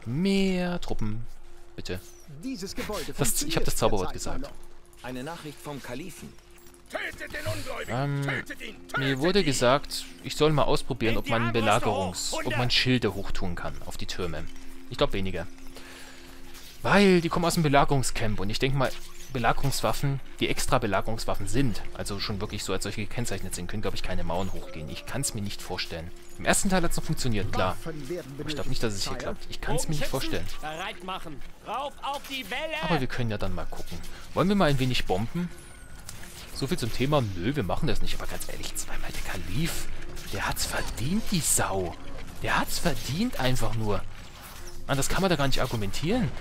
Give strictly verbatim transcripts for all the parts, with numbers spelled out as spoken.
Mehr Truppen. Bitte. Dieses Gebäude Das, ich habe das Zauberwort gesagt. Eine Nachricht vom Kalifen. Tötet den Ungläubigen! Ähm, Tötet ihn! Tötet mir wurde ihn! gesagt, ich soll mal ausprobieren, ob man Nehmt die Belagerungs... Armbrüste hoch! ob man Schilde hochtun kann auf die Türme. Ich glaube weniger. Weil die kommen aus dem Belagerungscamp und ich denke mal, Belagerungswaffen, die extra Belagerungswaffen sind, also schon wirklich so als solche gekennzeichnet sind, können, glaube ich, keine Mauern hochgehen. Ich kann es mir nicht vorstellen. Im ersten Teil hat es noch funktioniert, klar. Aber ich glaube nicht, dass es hier klappt. Ich kann es mir nicht vorstellen. Bereit machen. Rauf auf die Welle. Aber wir können ja dann mal gucken. Wollen wir mal ein wenig bomben? So viel zum Thema, nö, wir machen das nicht. Aber ganz ehrlich, zweimal der Kalif, der hat's verdient, die Sau. Der hat's verdient einfach nur. Anders kann man da gar nicht argumentieren.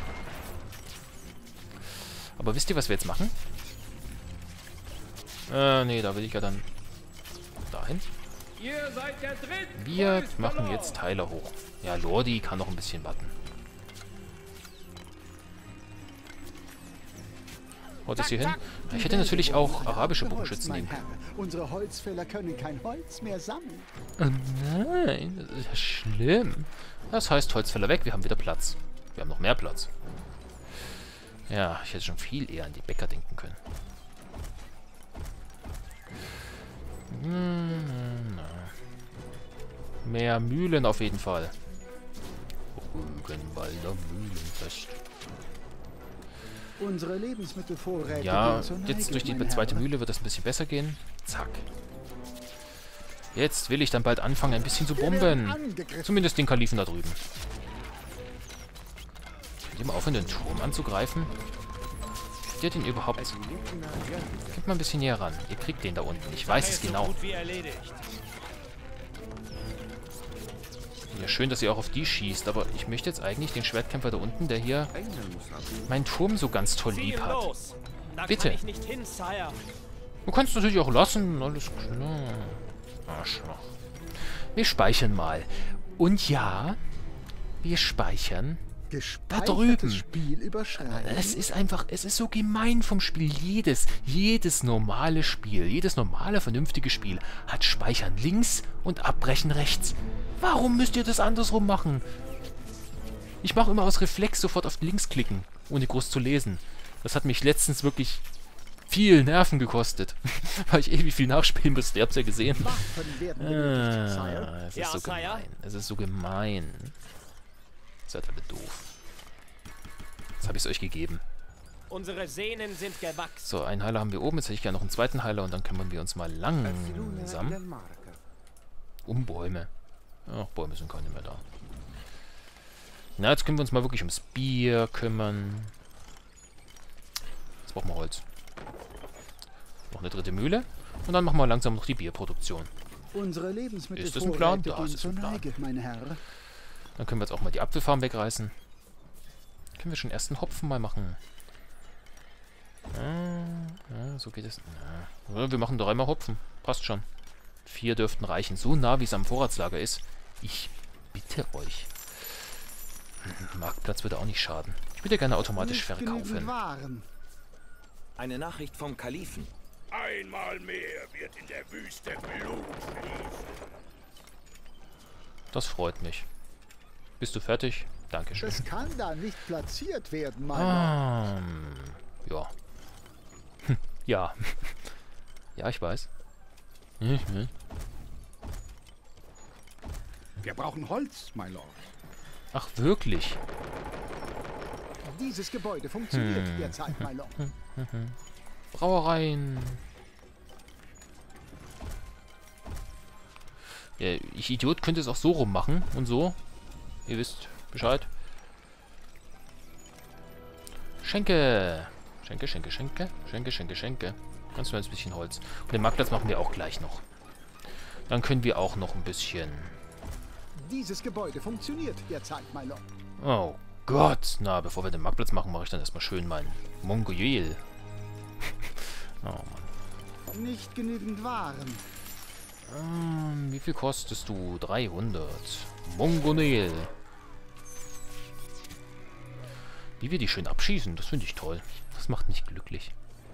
Aber wisst ihr, was wir jetzt machen? Äh, nee, da will ich ja dann dahin. Ihr seid der dritte. Wir machen jetzt Teile hoch. Ja, Lordi kann noch ein bisschen warten. Haut es hier hin? Ich hätte natürlich auch arabische Bogenschützen nehmen können. Unsere Holzfäller können kein Holz mehr sammeln. Oh nein, das ist ja schlimm. Das heißt, Holzfäller weg, wir haben wieder Platz. Wir haben noch mehr Platz. Ja, ich hätte schon viel eher an die Bäcker denken können. Hm, na. Mehr Mühlen auf jeden Fall. Rügenwalder Mühlenfest. Unsere Lebensmittelvorräte Ja, gehen zur jetzt Neige, durch die meine zweite Herren. Mühle wird das ein bisschen besser gehen. Zack. Jetzt will ich dann bald anfangen, ein bisschen zu Wir werden bomben. angegriffen. Zumindest den Kalifen da drüben. Könnt ihr mal aufhören, den Turm anzugreifen? Kriegt ihr den überhaupt? Kommt mal ein bisschen näher ran. Ihr kriegt den da unten. Ich weiß es genau. Gut wie erledigt. Ja, schön, dass ihr auch auf die schießt, aber ich möchte jetzt eigentlich den Schwertkämpfer da unten, der hier meinen Turm so ganz toll Zieh lieb ihn hat. los. Da Bitte. kann ich nicht hin, Sire. Du kannst es natürlich auch lassen. Alles klar. Arschloch. Wir speichern mal. Und ja, wir speichern da drüben. Gespeichertes Spiel überschreiben. Es ist einfach, es ist so gemein vom Spiel. Jedes, jedes normale Spiel, jedes normale, vernünftige Spiel hat Speichern links und Abbrechen rechts. Warum müsst ihr das andersrum machen? Ich mache immer aus Reflex sofort auf links klicken, ohne groß zu lesen. Das hat mich letztens wirklich viel Nerven gekostet, weil ich ewig viel nachspielen musste. Ihr habt es ja gesehen. Waffen werden benötigt, Sire. Ah, es ist Ja, so Sire. gemein. Es ist so gemein. Seid alle doof. Jetzt habe ich es euch gegeben. Unsere Sehnen sind gewachsen. So, einen Heiler haben wir oben. Jetzt hätte ich gerne noch einen zweiten Heiler und dann kümmern wir uns mal langsam um Bäume. Ach, Bäume sind keine mehr da. Na, jetzt können wir uns mal wirklich ums Bier kümmern. Jetzt brauchen wir Holz. Noch eine dritte Mühle. Und dann machen wir langsam noch die Bierproduktion. Unsere Ist das ein Plan? Lebensmittelvorräte Ja, gehen es ist zur ein Plan. Neige, meine Herren. Dann können wir jetzt auch mal die Apfelfarm wegreißen. Können wir schon ersten Hopfen mal machen. Ja, ja, so geht es. Ja. Wir machen dreimal Hopfen. Passt schon. Vier dürften reichen. So nah, wie es am Vorratslager ist. Ich bitte euch. Marktplatz würde auch nicht schaden. Ich würde gerne automatisch Nicht genügend verkaufen. Waren. Eine Nachricht vom Kalifen. Einmal mehr wird in der Wüste Blut fließen. Das freut mich. Bist du fertig? Dankeschön. Das kann da nicht platziert werden, mein Ah, ja. Hm, ja. Ja, ich weiß. Mhm. Wir brauchen Holz, my Lord. Ach, wirklich? Lord. Dieses Gebäude funktioniert Hm. derzeit, mein Lord. Brauereien. Ja, ich Idiot könnte es auch so rummachen und so. Ihr wisst Bescheid. Schenke. Schenke, Schenke, Schenke. Schenke, Schenke, Schenke. Ganz kleines bisschen Holz. Und den Marktplatz machen wir auch gleich noch. Dann können wir auch noch ein bisschen... Dieses Gebäude funktioniert derzeit, mein Lord. Oh Gott. Na, bevor wir den Marktplatz machen, mache ich dann erstmal schön mein Mongoliel. Oh Mann. Nicht genügend Waren. Ähm, wie viel kostest du? dreihundert. Mongoliel. Wie wir die schön abschießen, das finde ich toll. Das macht mich glücklich.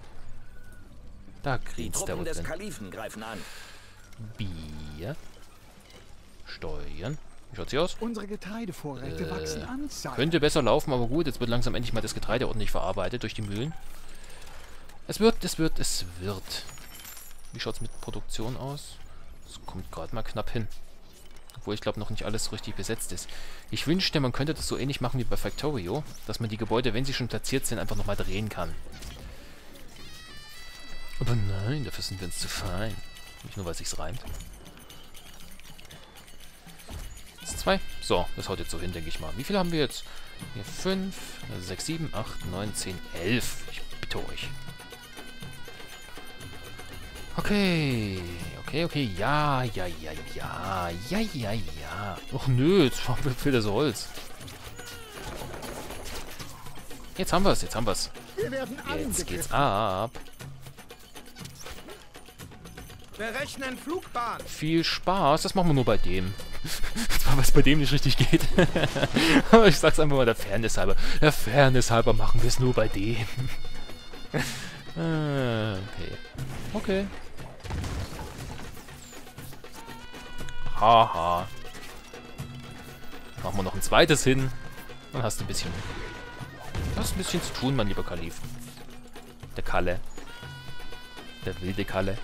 Da Die grinst der Truppen des unten. Kalifen greifen an. Bier. Steuern. Wie schaut's hier aus? Unsere Getreidevorräte Äh, wachsen an, Sire. Könnte besser laufen, aber gut, jetzt wird langsam endlich mal das Getreide ordentlich verarbeitet durch die Mühlen. Es wird, es wird, es wird. Wie schaut's mit Produktion aus? Es kommt gerade mal knapp hin. Obwohl ich glaube noch nicht alles richtig besetzt ist. Ich wünschte, man könnte das so ähnlich machen wie bei Factorio, dass man die Gebäude, wenn sie schon platziert sind, einfach nochmal drehen kann. Aber nein, dafür sind wir uns zu fein. Nicht nur, weil es sich reimt. Das ist zwei. So, das haut jetzt so hin, denke ich mal. Wie viel haben wir jetzt? Hier fünf, sechs, sieben, acht, neun, zehn, elf. Ich bitte euch. Okay. Okay, okay. Ja, ja, ja, ja. Ja, ja, ja. Och nö, jetzt fehlt das Holz. Jetzt haben wir es, jetzt haben wir es. Wir werden Jetzt geht's angegriffen. ab. Berechnen Flugbahn. Viel Spaß. Das machen wir nur bei dem. Zwar, was bei dem nicht richtig geht. Aber ich sag's einfach mal der Fairness halber. Der Fairness halber machen wir es nur bei dem. ah, okay. Okay. Haha. Machen wir noch ein zweites hin. Dann hast du ein bisschen... Hast ein bisschen zu tun, mein lieber Kalif. Der Kalle. Der wilde Kalle.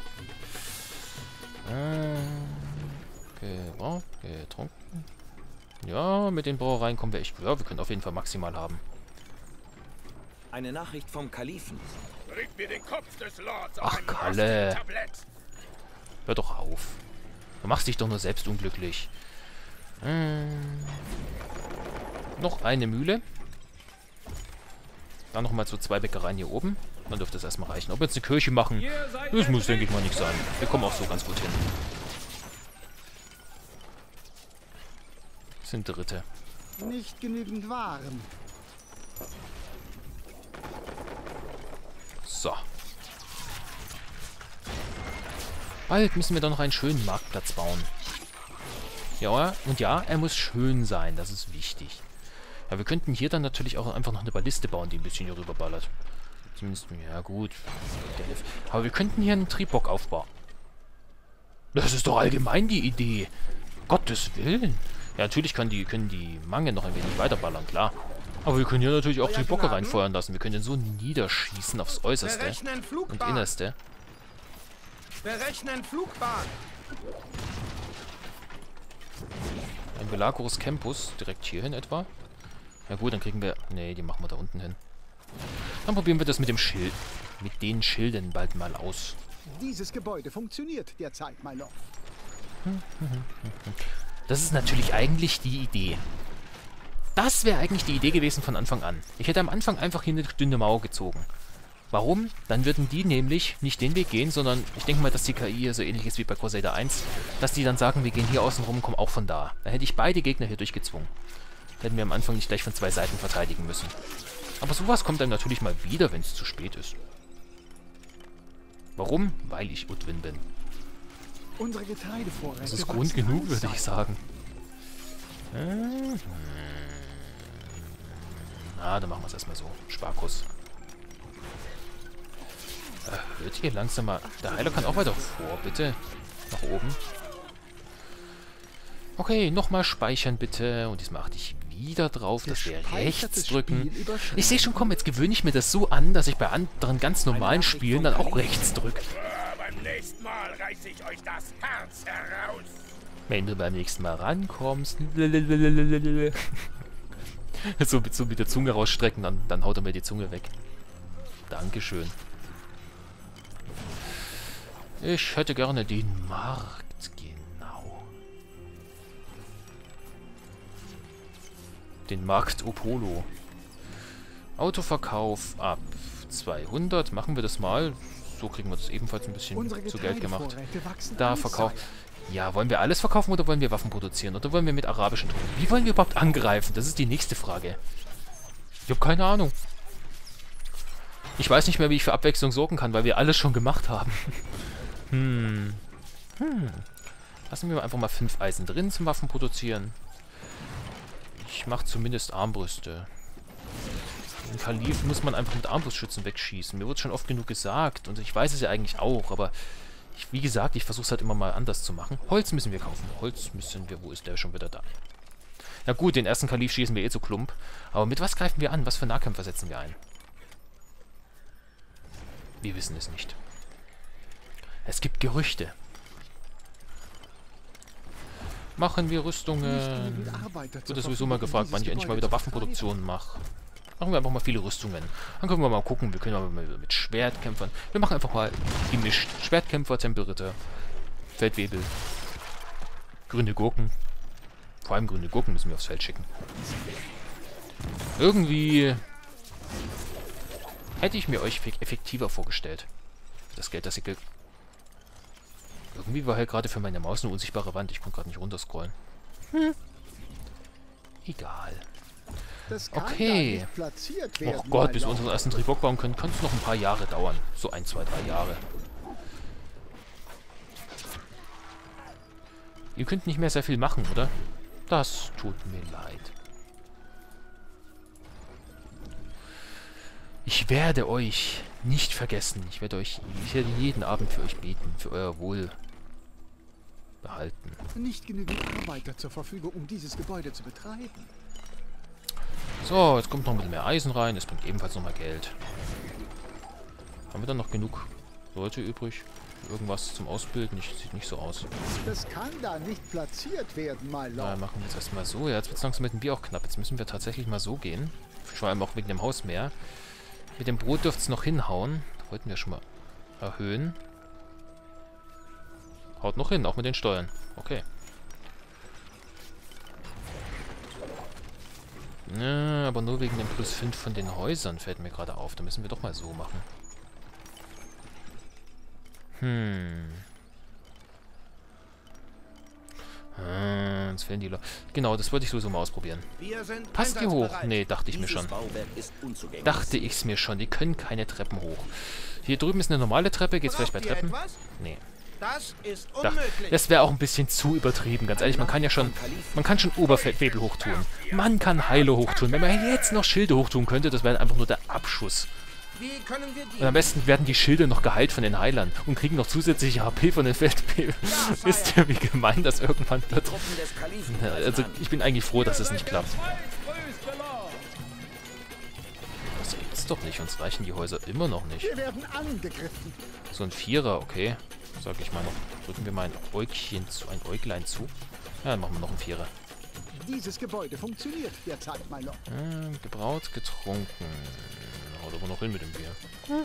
Okay, wow, getrunken. Ja, mit den Brauereien kommen wir echt... Ja, wir können auf jeden Fall maximal haben. Eine Nachricht vom Kalifen. Bringt mir den Kopf des Lords Ach, auf einem Kalle. rostigen Tablett. Hör doch auf. Du machst dich doch nur selbst unglücklich. Hm. Noch eine Mühle. Dann nochmal so zwei Bäckereien hier oben. Dann dürfte es erstmal reichen. Ob wir jetzt eine Kirche machen, das muss, denke ich mal, nicht sein. Wir kommen auch so ganz gut hin. Das sind Dritte. Nicht genügend Waren. So. Bald müssen wir doch noch einen schönen Marktplatz bauen. Ja, und ja, er muss schön sein. Das ist wichtig. Ja, wir könnten hier dann natürlich auch einfach noch eine Balliste bauen, die ein bisschen hier rüberballert. Zumindest, ja gut. Aber wir könnten hier einen Triebbock aufbauen. Das ist doch allgemein die Idee. Gottes Willen. Ja, natürlich können die, können die Mange noch ein wenig weiterballern, klar. Aber wir können hier natürlich auch Triebocke reinfeuern lassen. Wir können den so niederschießen aufs Äußerste Berechnen und Flugbahn. Innerste. Berechnen Flugbahn. Ein Belagorus Campus, direkt hierhin etwa. Ja gut, dann kriegen wir... Nee, die machen wir da unten hin. Dann probieren wir das mit dem Schild. Mit den Schilden bald mal aus. Dieses Gebäude funktioniert derzeit, my lord. Das ist natürlich eigentlich die Idee. Das wäre eigentlich die Idee gewesen von Anfang an. Ich hätte am Anfang einfach hier eine dünne Mauer gezogen. Warum? Dann würden die nämlich nicht den Weg gehen, sondern ich denke mal, dass die K I hier so ähnlich ist wie bei Crusader eins, dass die dann sagen, wir gehen hier außen rum und kommen auch von da. Da hätte ich beide Gegner hier durchgezwungen. Hätten wir am Anfang nicht gleich von zwei Seiten verteidigen müssen. Aber sowas kommt dann natürlich mal wieder, wenn es zu spät ist. Warum? Weil ich Utwin bin. Unsere Getreidevorräte Das ist wachsen Grund genug, an, würde ich Sire. sagen. Ah, dann machen wir es erstmal so. Sparkuss. Äh, wird hier langsam mal... Der Heiler kann auch weiter vor, bitte. Nach oben. Okay, nochmal speichern, bitte. Und diesmal achte ich wieder drauf, dass wir rechts drücken. Ich sehe schon, komm, jetzt gewöhne ich mir das so an, dass ich bei anderen ganz normalen Spielen dann auch rechts drücke. Ja, beim nächsten Mal reiß ich euch das Herz heraus. Wenn du beim nächsten Mal rankommst. so, so mit der Zunge rausstrecken, dann, dann haut er mir die Zunge weg. Dankeschön. Ich hätte gerne den Markt. Genau. Den Markt Opolo. Autoverkauf ab zweihundert. Machen wir das mal. So kriegen wir das ebenfalls ein bisschen Unsere zu Geld gemacht. Getreidevorräte wachsen Da an, Verkauf. Sire. Ja, wollen wir alles verkaufen oder wollen wir Waffen produzieren? Oder wollen wir mit arabischen Truppen? Wie wollen wir überhaupt angreifen? Das ist die nächste Frage. Ich habe keine Ahnung. Ich weiß nicht mehr, wie ich für Abwechslung sorgen kann, weil wir alles schon gemacht haben. hm. Hm. Lassen wir einfach mal fünf Eisen drin zum Waffen produzieren. Ich mache zumindest Armbrüste. Den Kalif muss man einfach mit Armbrustschützen wegschießen. Mir wurde schon oft genug gesagt und ich weiß es ja eigentlich auch, aber ich, wie gesagt, ich versuche es halt immer mal anders zu machen. Holz müssen wir kaufen. Holz müssen wir... Wo ist der schon wieder da? Na gut, den ersten Kalif schießen wir eh zu Klump. Aber mit was greifen wir an? Was für Nahkämpfer setzen wir ein? Wir wissen es nicht. Es gibt Gerüchte. Machen wir Rüstungen? Wurde sowieso mal gefragt, wann ich endlich mal wieder Waffenproduktion mache. Machen wir einfach mal viele Rüstungen. Dann können wir mal gucken, wir können mal mit Schwertkämpfern. Wir machen einfach mal gemischt. Schwertkämpfer, Tempelritter, Feldwebel, grüne Gurken. Vor allem grüne Gurken müssen wir aufs Feld schicken. Irgendwie hätte ich mir euch effektiver vorgestellt. Das Geld, das ihr... Ge Irgendwie war halt gerade für meine Maus eine unsichtbare Wand. Ich konnte gerade nicht runterscrollen. Hm. Egal. Okay. Oh Gott, bis wir unseren ersten Tribok bauen können, könnte es noch ein paar Jahre dauern. So ein, zwei, drei Jahre. Ihr könnt nicht mehr sehr viel machen, oder? Das tut mir leid. Ich werde euch nicht vergessen. Ich werde euch, ich werde jeden Abend für euch beten, für euer Wohl behalten. Nicht genügend Arbeiter zur Verfügung, um dieses Gebäude zu betreiben. So, jetzt kommt noch ein bisschen mehr Eisen rein. Das bringt ebenfalls nochmal Geld. Haben wir dann noch genug Leute übrig? Irgendwas zum Ausbilden? Nicht, sieht nicht so aus. Das kann da nicht platziert werden, my Na, lord. machen wir jetzt erstmal so. Ja, jetzt wird es langsam mit dem Bier auch knapp. Jetzt müssen wir tatsächlich mal so gehen. Vor allem auch wegen dem Haus mehr. Mit dem Brot dürfte es noch hinhauen. Wollten wir schon mal erhöhen. Haut noch hin, auch mit den Steuern. Okay. Ja, aber nur wegen dem Plus fünf von den Häusern fällt mir gerade auf. Da müssen wir doch mal so machen. Hm. Ah, jetzt fehlen die Leute. Genau, das wollte ich sowieso mal ausprobieren. Wir sind Passt die hoch? einsatzbereit. Nee, dachte ich mir Dieses schon. Bauwerk ist unzugänglich. Dachte ich's mir schon. Die können keine Treppen hoch. Hier drüben ist eine normale Treppe. Geht's vielleicht bei Braucht ihr Treppen? etwas? Nee. Das ist Da, unmöglich. das wäre auch ein bisschen zu übertrieben, ganz ehrlich. Man kann ja schon, man kann schon Oberfeldwebel hochtun. Man kann Heile hochtun. Wenn man jetzt noch Schilde hochtun könnte, das wäre einfach nur der Abschuss. Wie können wir die... Und am besten werden die Schilde noch geheilt von den Heilern und kriegen noch zusätzliche H P von den Feldwebel. Wisst ihr, wie gemein das irgendwann wird? Truppen des Kalifen Ja, also, ich bin eigentlich froh, dass es nicht klappt. Das gibt's doch nicht. Uns reichen die Häuser immer noch nicht. Wir werden angegriffen. So ein Vierer, okay. Sag ich mal noch. Drücken wir mal ein Äugchen zu, ein Äuglein zu. Ja, dann machen wir noch einen Vierer. Dieses Gebäude funktioniert derzeit, my lord. Äh, gebraut, getrunken. Haut aber noch hin mit dem Bier. Hm.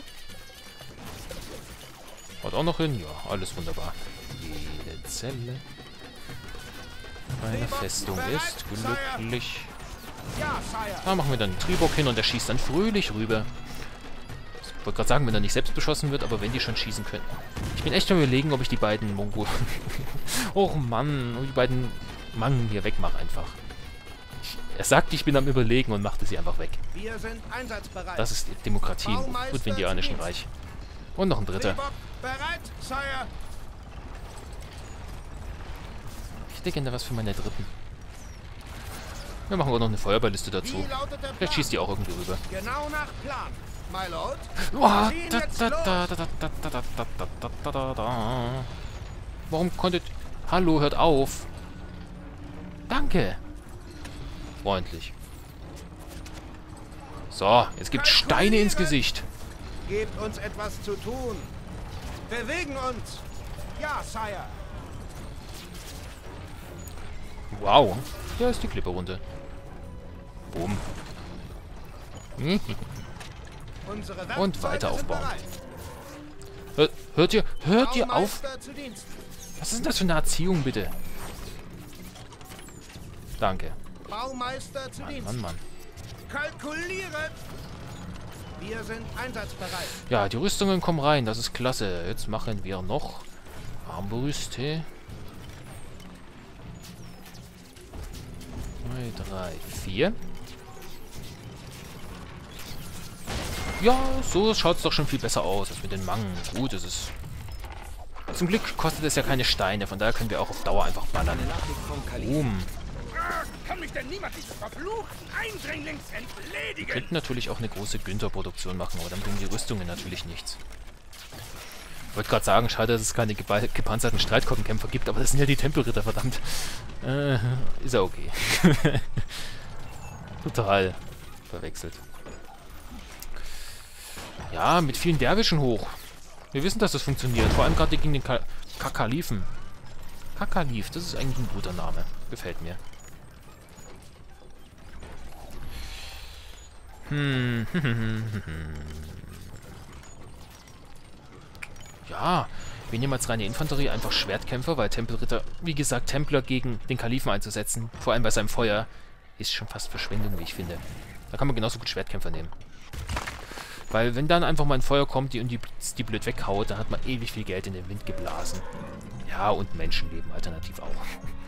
Haut auch noch hin? Ja, alles wunderbar. Jede Zelle eine Festung ist glücklich. Ja, Sire. Da machen wir dann den Tribok hin und der schießt dann fröhlich rüber. Ich wollte gerade sagen, wenn er nicht selbst beschossen wird, aber wenn die schon schießen können. Ich bin echt am Überlegen, ob ich die beiden Mongolen... Och Mann, ob ich die beiden Mangen hier wegmache einfach. Ich, er sagt, ich bin am Überlegen und machte sie einfach weg. Wir sind einsatzbereit. Das ist Demokratie im Gutwindianischen Reich. Und noch ein dritter. Tribok bereit, Sire. Ich hätte gerne was für meine dritten. Wir machen auch noch eine Feuerballiste dazu. Wie lautet der Vielleicht Plan? schießt die auch irgendwie rüber. Genau nach Plan. My lord. Oh, Ziehen da, jetzt da, los. da, da, da, da, da, da, da, da, da, da. Warum konntet... Hallo, hört auf. Danke. Freundlich. So, jetzt gibt Steine ins Gesicht. Gebt uns etwas zu tun. Bewegen uns. Ja, Sire. Wow. Da ist die Klippe runter. Boom. Unsere Und Werkzeuge weiter sind aufbauen. bereit. Hört, hört ihr, hört ihr auf? Baumeister zu Diensten. Was ist denn das für eine Erziehung, bitte? Danke. Baumeister zu Mann, Diensten. Mann, Mann. Kalkuliere. Wir sind einsatzbereit. Ja, die Rüstungen kommen rein. Das ist klasse. Jetzt machen wir noch Armbrüste. zwei, drei, vier. Ja, so schaut es doch schon viel besser aus als mit den Mangen. Gut, es ist... Zum Glück kostet es ja keine Steine. Von daher können wir auch auf Dauer einfach ballern. Nachricht vom Kalifen. Boom. Kann mich denn niemand dieses verfluchten Eindringlings entledigen? Wir könnten natürlich auch eine große Günther-Produktion machen, aber dann bringen die Rüstungen natürlich nichts. wollte gerade sagen, schade, dass es keine geba- gepanzerten Streitkoppenkämpfer gibt, aber das sind ja die Tempelritter, verdammt. Äh, ist ja okay. Total verwechselt. Ja, mit vielen Derwischen hoch. Wir wissen, dass das funktioniert. Vor allem gerade gegen den Ka Kakalifen. Kakalif, das ist eigentlich ein guter Name. Gefällt mir. Hm. Ja, wir nehmen als reine Infanterie einfach Schwertkämpfer, weil Tempelritter, wie gesagt, Templer gegen den Kalifen einzusetzen, vor allem bei seinem Feuer, ist schon fast Verschwendung, wie ich finde. Da kann man genauso gut Schwertkämpfer nehmen. Weil wenn dann einfach mal ein Feuer kommt die, und die, die blöd weghaut, dann hat man ewig viel Geld in den Wind geblasen. Ja, und Menschenleben alternativ auch.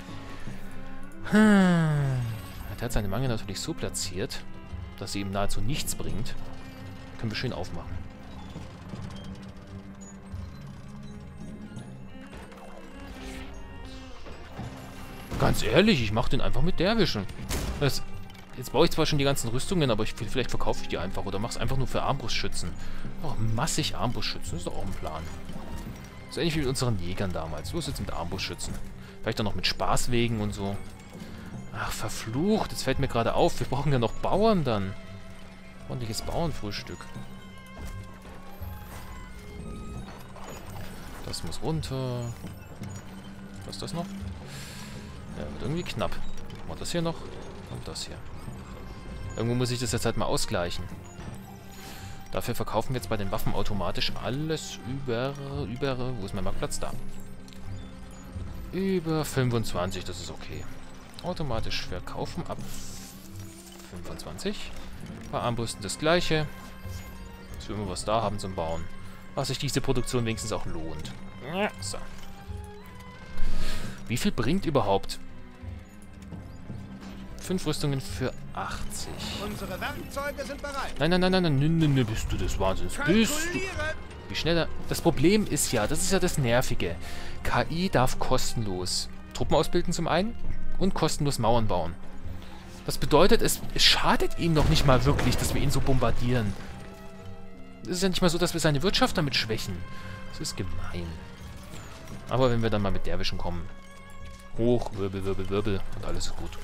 Er hat seine Mangel natürlich so platziert, dass sie ihm nahezu nichts bringt. Können wir schön aufmachen. Ganz ehrlich, ich mache den einfach mit Derwischen. Das, jetzt baue ich zwar schon die ganzen Rüstungen, aber ich, vielleicht verkaufe ich die einfach oder mache es einfach nur für Armbrustschützen. Oh, massig Armbrustschützen, das ist doch auch ein Plan. So ähnlich wie mit unseren Jägern damals. Los jetzt mit Armbrustschützen. Vielleicht auch noch mit Spaßwegen und so. Ach, verflucht. Jetzt fällt mir gerade auf. Wir brauchen ja noch Bauern dann. Ordentliches Bauernfrühstück. Das muss runter. Was ist das noch? Ja, wird irgendwie knapp. Machen wir das hier noch und das hier. Irgendwo muss ich das jetzt halt mal ausgleichen. Dafür verkaufen wir jetzt bei den Waffen automatisch alles über... über... Wo ist mein Marktplatz? Da. Über fünfundzwanzig, das ist okay. Automatisch verkaufen ab fünfundzwanzig. Bei Armbrüsten das gleiche. Dass wir immer was da haben zum Bauen. Was sich diese Produktion wenigstens auch lohnt. So. Wie viel bringt überhaupt? Fünf Rüstungen für achtzig. Unsere Werkzeuge sind bereit. Nein, nein, nein, nein, nein, nein, nein, nein, bist du des Wahnsinns. Bist du. Wie schneller... Das Problem ist ja, das ist ja das Nervige. K I darf kostenlos Truppen ausbilden zum einen und kostenlos Mauern bauen. Das bedeutet, es, es schadet ihm noch nicht mal wirklich, dass wir ihn so bombardieren. Es ist ja nicht mal so, dass wir seine Wirtschaft damit schwächen. Das ist gemein. Aber wenn wir dann mal mit Derwischen kommen. Hoch, Wirbel, Wirbel, Wirbel und alles ist gut.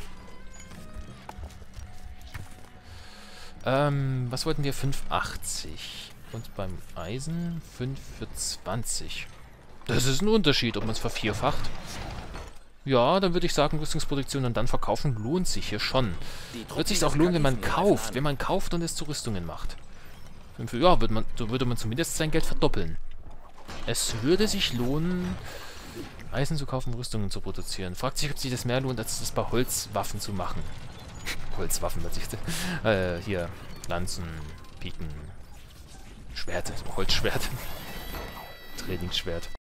Ähm, was wollten wir? fünf achtzig. Und beim Eisen fünf für zwanzig. Das ist ein Unterschied, ob man es vervierfacht. Ja, dann würde ich sagen, Rüstungsproduktion und dann verkaufen lohnt sich hier schon. Wird sich auch lohnen, wenn man kauft. Wenn man kauft und es zu Rüstungen macht. Ja, würde man, so würde man zumindest sein Geld verdoppeln. Es würde sich lohnen, Eisen zu kaufen, Rüstungen zu produzieren. Fragt sich, ob sich das mehr lohnt, als das bei Holzwaffen zu machen. Holzwaffen, was ich... Äh, hier, Lanzen, Piken, Schwert, Holzschwert. Trainingsschwert.